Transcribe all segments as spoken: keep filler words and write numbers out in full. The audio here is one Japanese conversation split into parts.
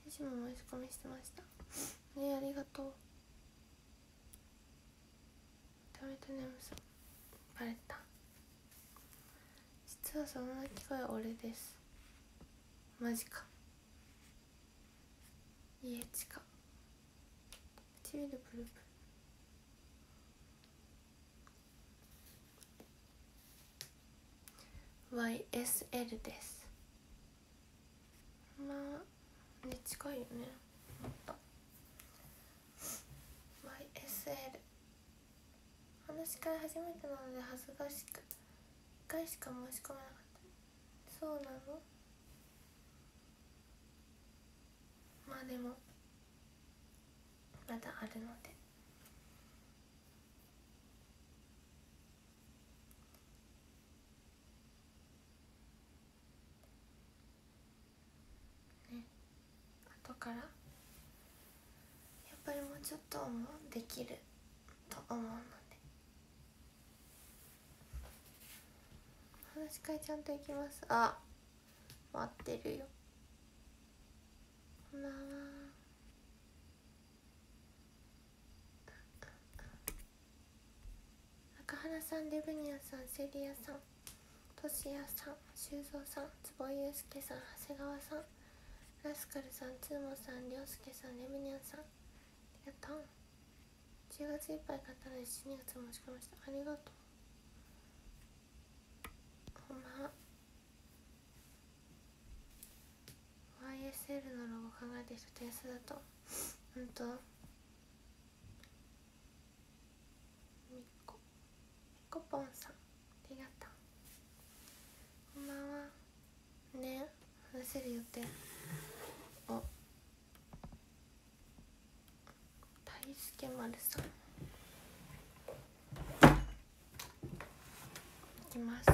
私も申し込みしてましたね。ありがとう。ダメと眠さバレた。実はその鳴き声は俺です。マジか。家近唇ブルブル。ワイエスエル です。まあね、近いよね。もっと ワイエスエル 話し会初めてなので恥ずかしくいっかいしか申し込めなかった。そうなの。まあでもまだあるのでね。後からやっぱりもうちょっともできると思うので、話し会ちゃんと行きます。あ、待ってるよ。こんばんは。中原さん、レブニアさん、セリアさん、トシヤさん、修造さん、坪井祐介さん、長谷川さん、ラスカルさん、ツーモさん、りょうすけさん、レブニアさん、ありがとう。じゅうがついっぱい買ったのでじゅうにがつ申し込みました。ありがとう。ほんま ワイエスエル のロゴ考えてる人点数だとほんとみっこみっこぽんさん、ありがとう。こんばんは。ね、話せる予定。お、大輔丸さんいきます。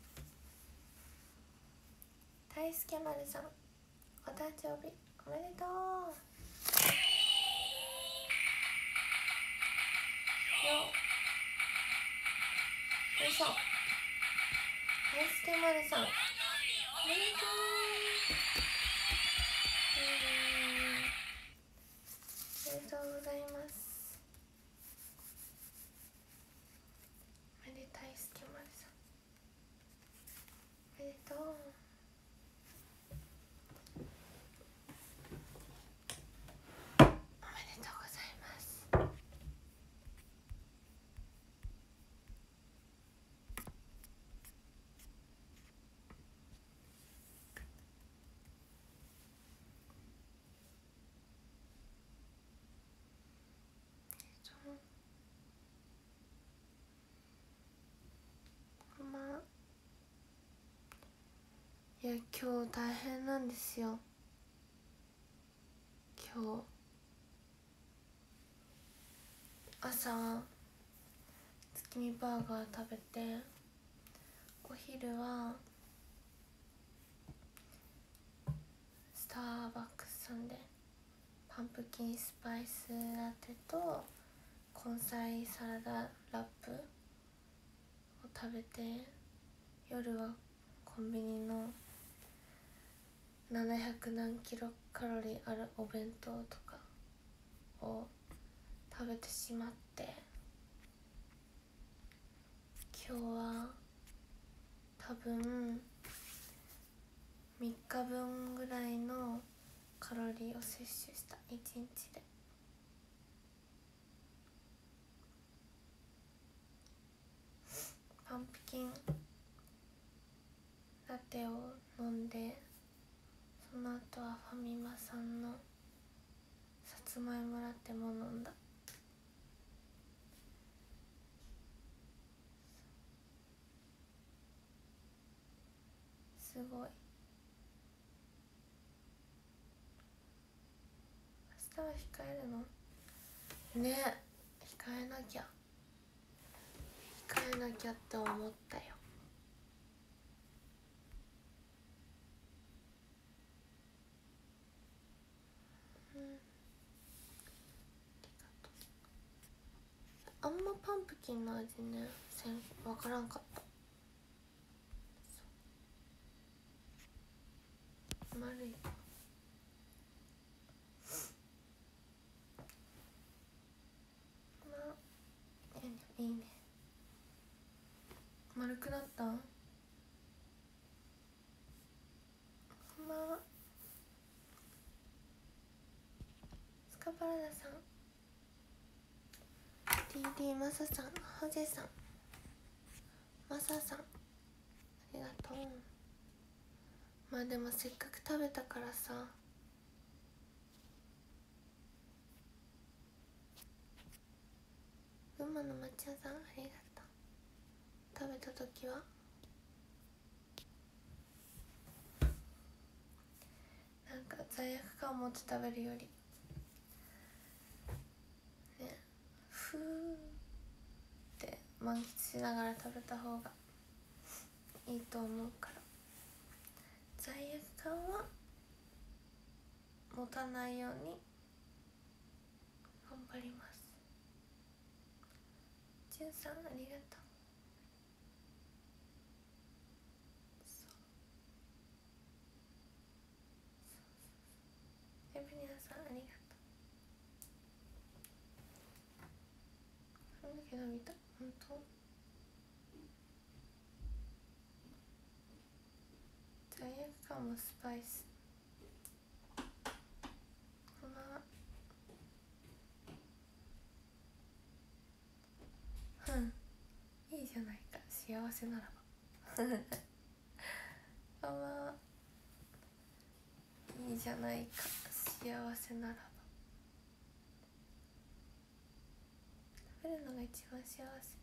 大輔丸さん、お誕生日おめでとう。よよいしょ。大輔丸さんおめでとう。おめでとうございます。おめでたいすけまるさんおめでとう。おめでとうございます。まあいや今日大変なんですよ。今日朝月見バーガー食べて、お昼はスターバックスさんでパンプキンスパイスラテと根菜サラダラップを食べて、夜はコンビニのななひゃくなんキロカロリーあるお弁当とかを食べてしまって、今日は多分みっかぶんぐらいのカロリーを摂取したいちにちで。パンプキンラテを飲んで、その後はファミマさんのさつまいもラテも飲んだ。すごい。明日は控えるのね。控えなきゃ控えなきゃって思ったよ。うん、あんまパンプキンの味ねせん分からんかった。丸いくなったん？こんばんは。スカパラダさん、 ティーディー マサさん、ハジェさん、マサさん、ありがとう。まあでもせっかく食べたからさ、群馬の抹茶さんありがとう。食べた時はなんか罪悪感を持って食べるよりね、ふーって満喫しながら食べた方がいいと思うから、罪悪感は持たないように頑張ります。じゅんさんありがとう。エブニアさんありがとう。髪の毛伸びた、本当？罪悪感もスパイス。こんばんは。うん、いいじゃないか、幸せならば。こんばんは。いいじゃないか、幸せならば。食べるのが一番幸せ。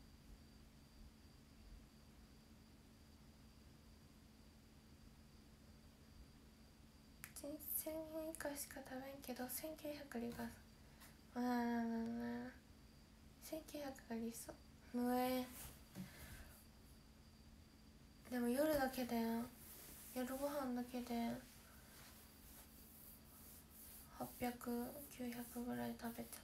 人せんえん以下しか食べんけどせんきゅうひゃくりがあーせんきゅうひゃくが理想。うえでも夜だけで夜ご飯だけではっぴゃく、きゅうひゃくぐらい食べちゃった。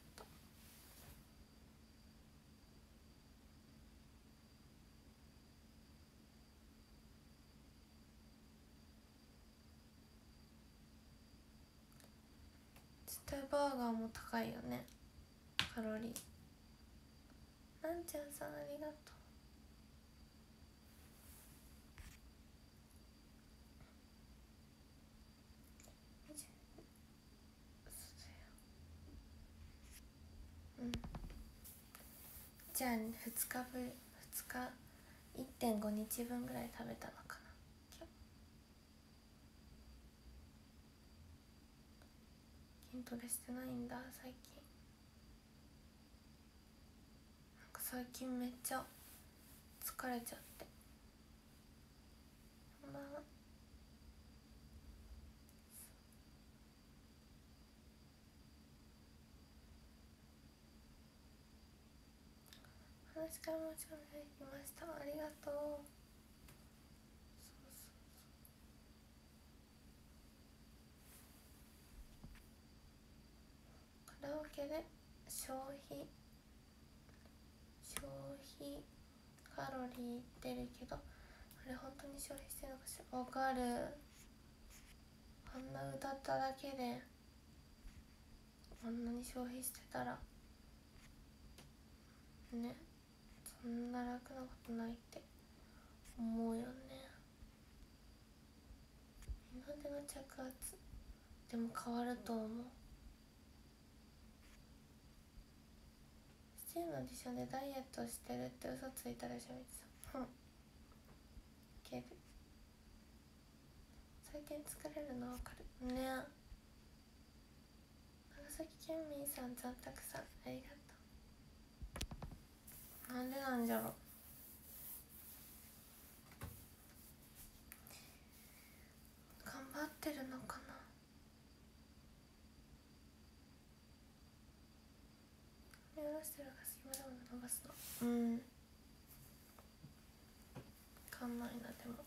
絶対バーガーも高いよね、カロリー。なんちゃんさんありがとう。うん、じゃあふつかぶふつか いってんご 日分ぐらい食べたのかな。筋トレしてないんだ最近。なんか最近めっちゃ疲れちゃって。まあ話からもちろんできました。ありがとう。そうそうカラオケで消費消費カロリー出るけど、あれ本当に消費してるのかしら。わかる。あんな歌っただけであんなに消費してたらね、そんな楽なことないって思うよね。二の腕の着圧でも変わると思う。シチューのオーディションでダイエットしてるって嘘ついたでしょみつさん。うんける。最近疲れるの分かるね。長崎県民さん、ざんたくさんありがとう。なんでなんじゃろ。頑張ってるのかな。目指してるが隙間でも伸ばすの。うん分かんないな。でも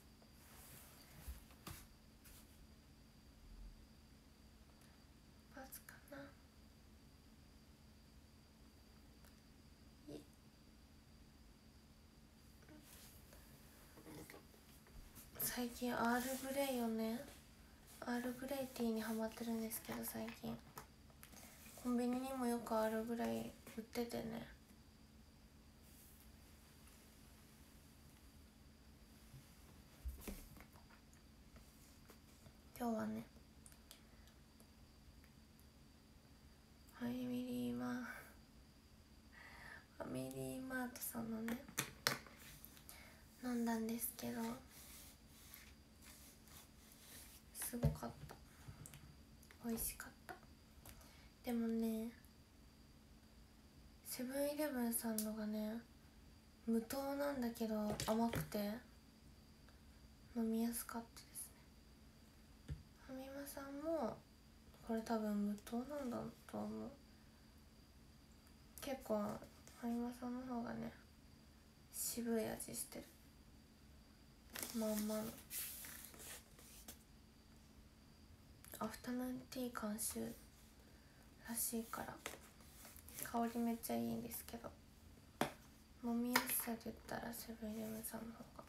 バズかな。最近アールグレイをね、アールグレイティーにハマってるんですけど、最近コンビニにもよくアールグレイ売っててね、 今日はねファミリーマーファミリーマートさんのね飲んだんですけど、すごかった。美味しかった。でもねセブンイレブンさんのがね無糖なんだけど甘くて飲みやすかったですね。ファミマさんもこれ多分無糖なんだと思う。結構ファミマさんの方がね渋い味してる。まんまのアフタヌーンティー監修らしいから香りめっちゃいいんですけど、飲みやすさで言ったらセブンイレブンさんの方が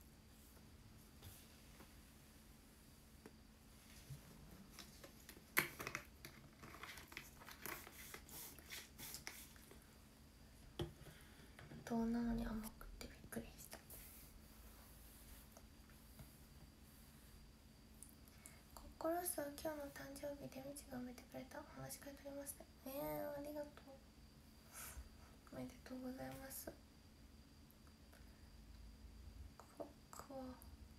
無糖なのに甘くてびっくりした。コロスは今日の誕生日でみちが埋めてくれた。お話し会取りましたね。えありがとう、おめでとうございます。僕は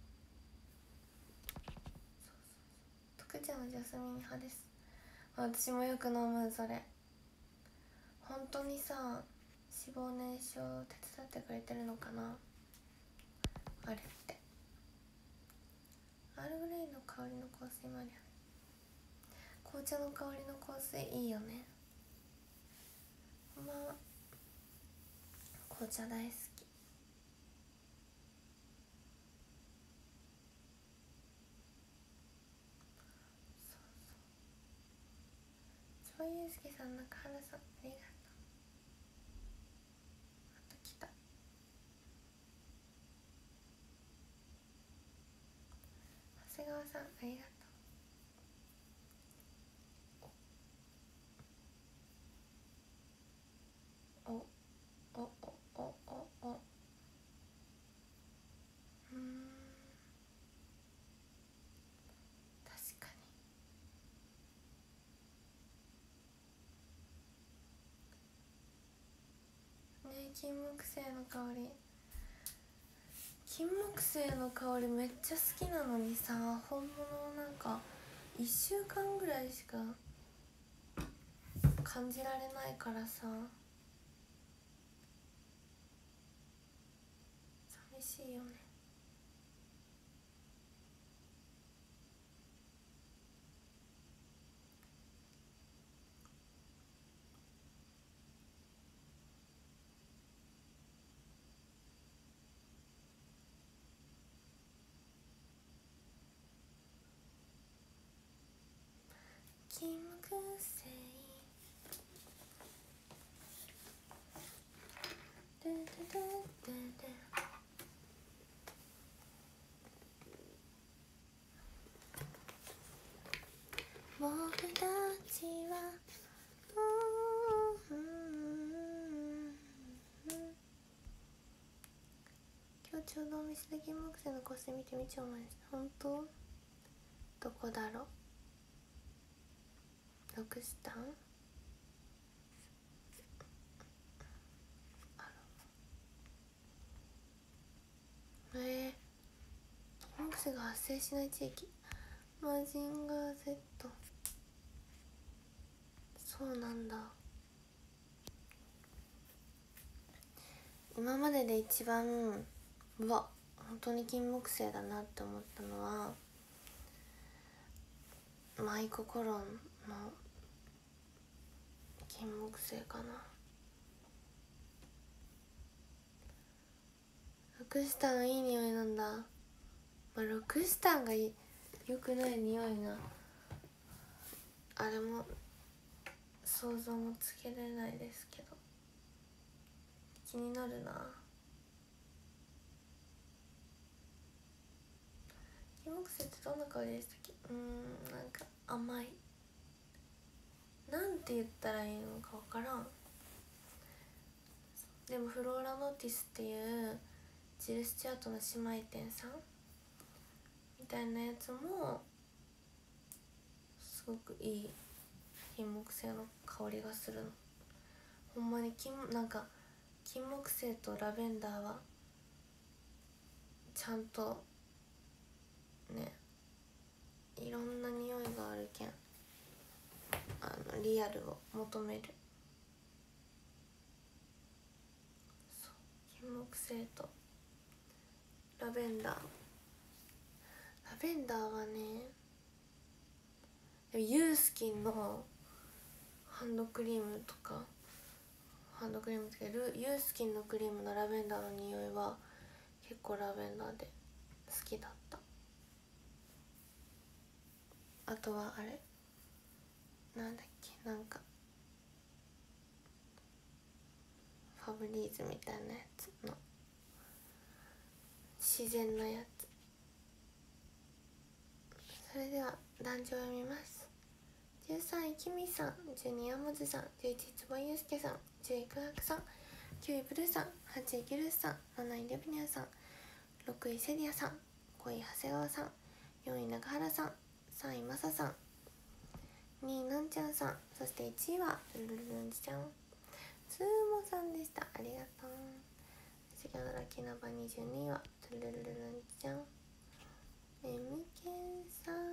徳ちゃんはジャスミン派です。私もよく飲むそれ。本当にさ脂肪燃焼を手伝ってくれてるのかなあれって。アールグレイの香りの香水もあるよね。紅茶の香りの香水いいよね。こんばんは。紅茶大好き。そうそう。超ゆうすけさん、中原さん、ありがとう。あと来た。長谷川さん、ありがとう。おおおおおおうーん、確かにね。金木犀の香り、金木犀の香りめっちゃ好きなのにさ、本物なんかいっしゅうかんぐらいしか感じられないからさ寂しいよね。金木犀ででででで僕たちはうん今日ちょうどお店で金木犀の香水見てみちゃうまいです。本当？どこだろう。ロクスタンある。えー、金木犀が発生しない地域、マジンガー Z。 そうなんだ。今までで一番うわ本当に金木犀だなって思ったのはマイココロンの金木犀かな。ロクスタンいい匂いなんだ。まあ、ロクスタンが良くない匂いなあれも想像もつけれないですけど気になるな。金木犀ってどんな香りでしたっけ。うーんなんか甘い、なんて言ったらいいのか分からん。でもフローラノーティスっていうジルスチャートの姉妹店さんみたいなやつもすごくいい金木犀の香りがするの。ほんまに金なんか金木犀とラベンダーはちゃんとねいろんな匂いがあるけん、あのリアルを求める。そう金木犀とラベンダーラベンダーはねユースキンのハンドクリームとかハンドクリームつけるユースキンのクリームのラベンダーの匂いは結構ラベンダーで好きだった。あとはあれなんだっけ、なんかファブリーズみたいなやつの自然なやつ。それでは壇上を読みます。じゅうさんいキミさん、じゅうにヤムズさん、じゅういち坪井祐介さん、じゅういクラークさん、きゅういブルーさん、はちいギルスさん、なないレビニアさん、ろくいセリアさん、ごい長谷川さん、よんい中原さん、さんいマサさん、にいなんちゃんさん、そしていちいはルルルルンジちゃんつーもさんでした。ありがとう。次のラッキーナンバーにじゅうにいはルルルルルンジちゃん、エムケンさん、あ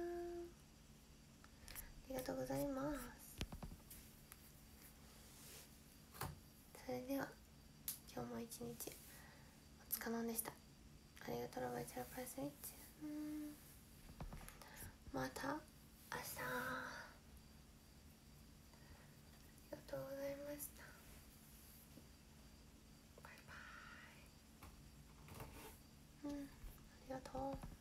りがとうございます。それでは今日も一日お疲れ様でした。ありがとう。バイチャルプラスミッチ、また明日。ありがとうございました。バイバイ。うん、ありがとう。